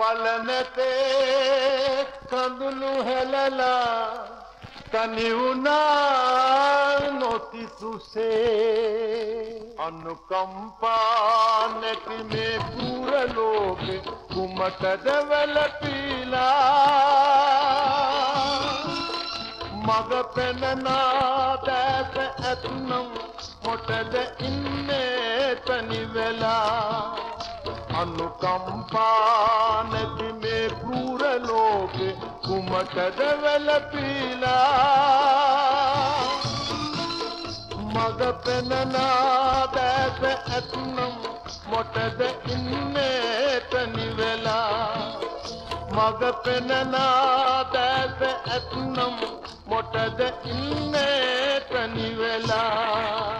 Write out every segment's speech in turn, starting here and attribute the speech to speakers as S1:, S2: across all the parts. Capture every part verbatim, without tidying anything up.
S1: පලනතේ කඳුළු හැලලා තනි වුණා නොතිසුසේ අනුකම්පා නැති මේ පුර ලෝකෙ කුමටද වැළපීලා මග පෙනනා දැස ඇත්නම් මොටද ඉන්නේ තනි වෙලා අනුකම්පා නැති මේ පුර ලෝකෙ කුමටද වැළපීලා මග පෙනනා දැස ඇත්නම් මොටද ඉන්නේ තනි වෙලා මග පෙනනා දැස ඇත්නම් මොටද ඉන්නේ තනි වෙලා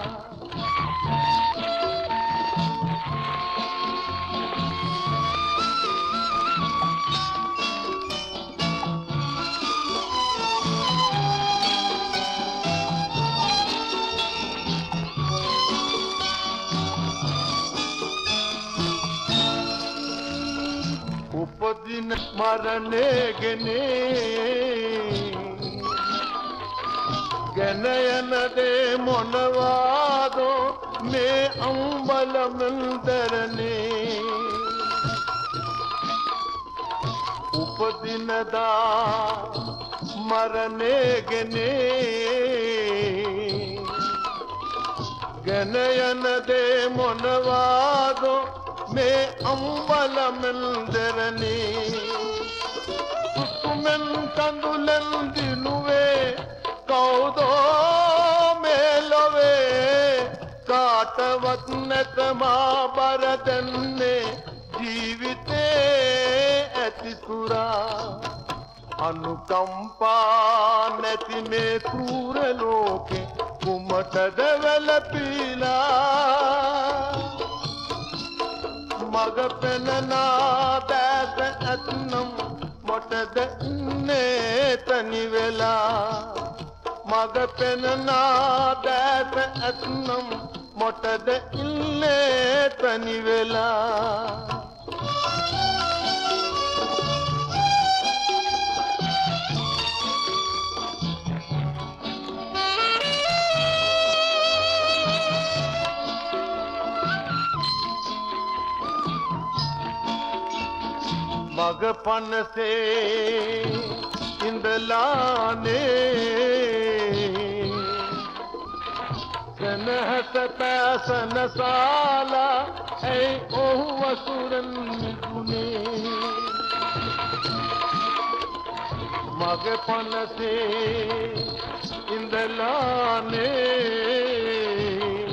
S1: උපදින මරණය ගෙනේ ගෙන යන දේ මොනවාදෝ මේ අම්බලමල් දරනේ උපදිනදා මරණය ගෙනේ ගෙන යන දේ මොනවාදෝ මේ අම්බලමල් දරනේ සුසුමෙන් කඳුලෙන් දිනුවේ කවුදෝ මේ ලොවේ කාටවත් නැත මා බර දෙන්නේ ජීවිතේ ඇති සුරා අනුකම්පා නැති මේ කුර ලෝකෙ කුමටද වැළපීලා මග පෙනනා දැස ඇත්නම් මොටද ඉන්නේ තනි වෙලා මග පෙනනා දැස ඇත්නම් මොටද ඉන්නේ තනි වෙලා මග පනසේ ඉඳලානේ සනහත පැසන සාලා ඇයි ඔහු වසුරන් මිදුනේ මග පනසේ ඉඳලානේ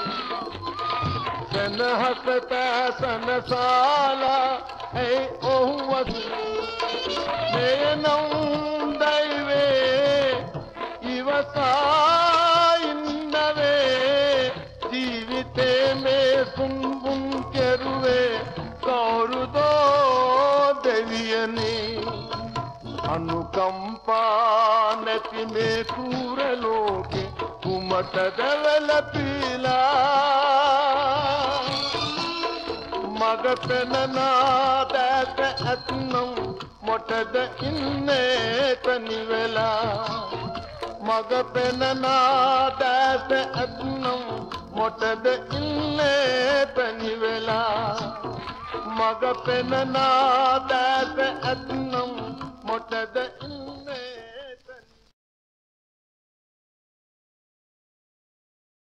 S1: සනහත පැසන සාලා hey oh was me nau daive ivasa innave jeevite me sumbun keruve kaurudo deviyane anukampa nati me kura loke kumatada velapila මග පෙනනා දැස ඇත්නම් මොටද ඉන්නේ තනි වෙලා මග පෙනනා දැස ඇත්නම් මොටද ඉන්නේ තනි වෙලා මග පෙනනා දැස ඇත්නම්